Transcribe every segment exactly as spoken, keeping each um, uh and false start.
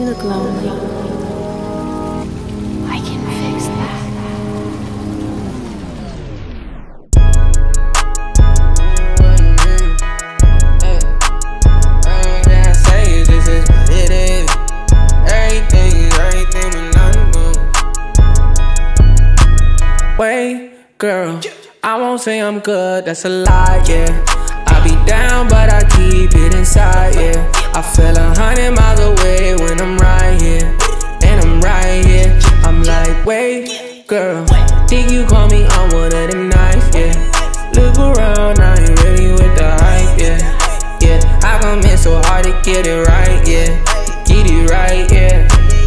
look lonely. I can fix that. Everything I say is this is what it is. Everything is everything when I'm gone. Wait, girl, I won't say I'm good, that's a lie, yeah. I be down, but I keep it inside, yeah. I feel a hundred miles away when I'm right here, and I'm right here. I'm like, wait, girl, think you call me on one of them nights, yeah. Look around, I ain't really with the hype, yeah. Yeah, I come in so hard to get it right, yeah. Get it right, yeah.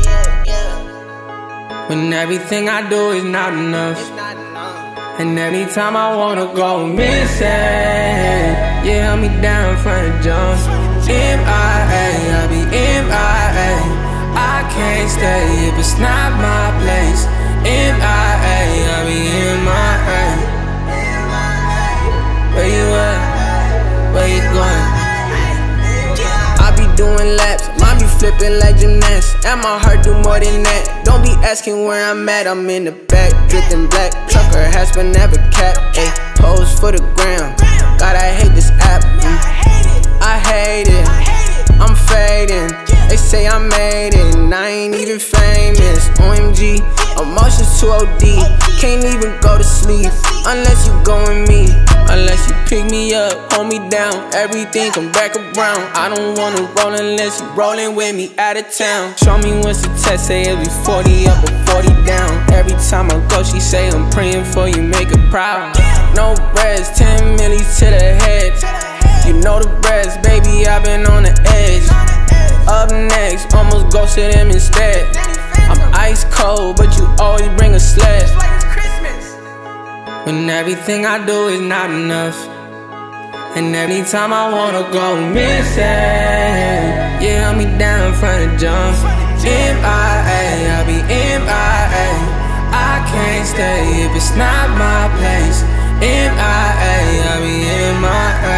When everything I do is not enough, and anytime I wanna go missing, yeah, hold me down in front of Jon. M I A, I be M I A. I can't stay if it's not my place. M I A, I be M I A. Where you at? Where you going? I be doing laps, mine be flipping like gymnasts, and my heart do more than that. Don't be asking where I'm at, I'm in the back, drifting black. Trucker has but never cap, ayy. Pose for the gram, God I hate this app, mm. I hate it, I'm fading. They say I made it, and I ain't even famous. O M G, emotions too O D. Can't even go to sleep unless you go with me. Unless you pick me up, hold me down, everything come back around. I don't wanna roll unless you rollin' with me out of town. Show me what's the test, say it be forty up or forty down. Every time I go, she say I'm praying for you, make her proud. No rest, ten millis to the head. You know the rest, baby, I've been on the edge. Up next, almost ghosted him instead. I'm ice cold, but you always bring a sled. When everything I do is not enough, and anytime I wanna go missing, yeah, hold me down in front of Jon. M I A, I be M I A. I can't stay if it's not my place. M I A, I be M I A.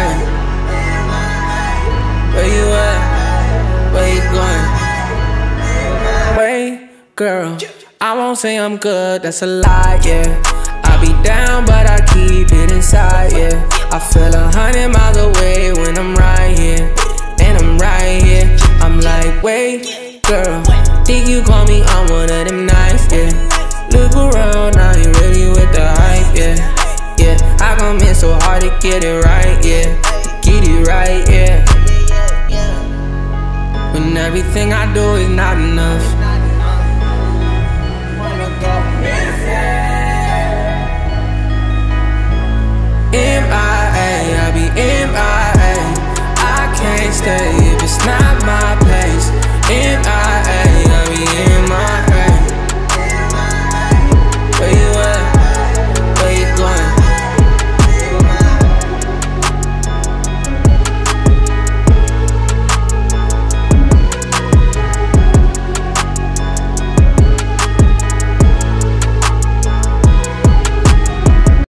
Where you at? Where you going? Wait, girl, I won't say I'm good, that's a lie, yeah. I be down, but I keep it inside, yeah. I feel a hundred miles away when I'm right here, and I'm right here. I'm like, wait, girl, think you call me on one of them nights, yeah. Look around, I ain't really with the hype, yeah. Yeah, I come in so hard to get it right, yeah. Get it right, yeah. When everything I do is not enough,